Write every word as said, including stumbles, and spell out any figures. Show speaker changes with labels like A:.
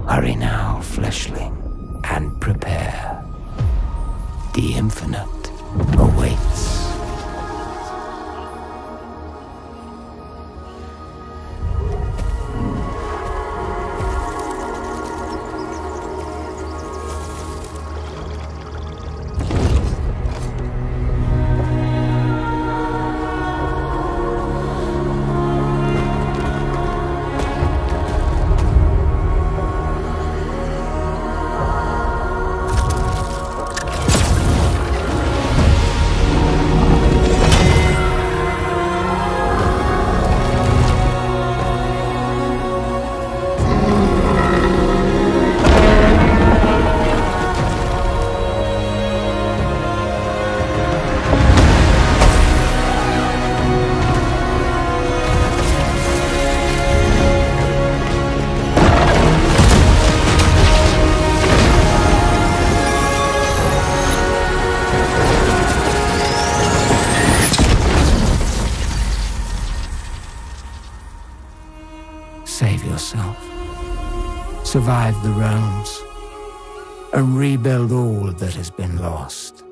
A: Hurry now, fleshling, and prepare. The infinite awaits. Save yourself. Survive the realms. And rebuild all that has been lost.